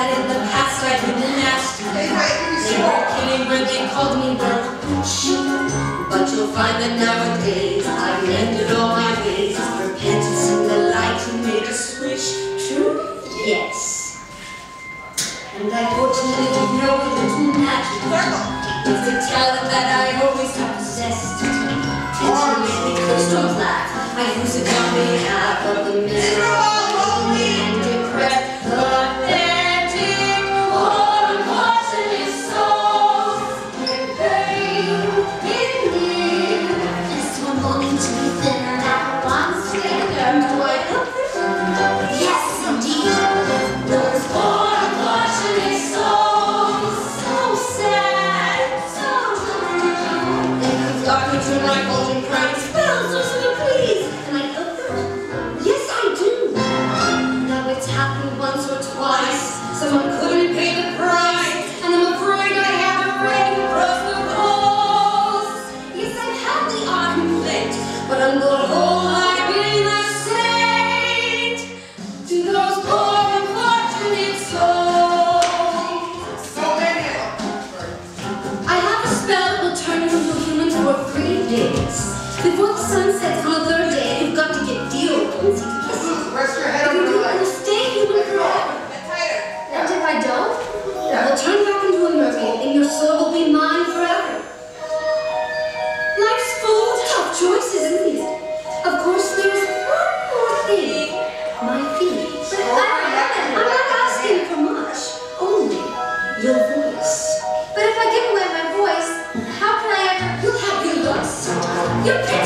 that in the past I'd been nasty. They were kidding when they called me well. But you'll find that nowadays I've mended all my ways. Repentance in the light and made a switch. True? Yes. And I fortunately don't know a little magic. It's a talent that I always have possessed. And to make me crystal black, I use it on behalf of the miserable, lonely, and depressed. Pathetic, poor, unfortunate souls. In pain, in need. And so I'm longing to be thinner now. Once together, do I help them? Yes, indeed. Those poor, unfortunate souls. So sad, so blue. They could start me to my golden crown. Spells or something, please. And I help them? Yes, I do. Now it's happened once or twice. Someone couldn't pay the price. And I'm afraid I haven't read across the coast. Yes, I've had the odd complaint, but on the whole I've been a saint to those poor unfortunate souls. So many of them. I have a spell that will turn you into a human for 3 days. Before the sun sets on the 3rd day, you've got to get deodorant. Rest your head If on you your do, you'll legs. stay human forever. Get tighter. And if I don't, I'll turn back into a mermaid and your soul will be mine forever. Life's full of tough choices, isn't it? Of course, there's one more thing. My feelings. But I'm not asking for much. Only your voice. But if I give away my voice, how can I ever... You'll have your looks. Your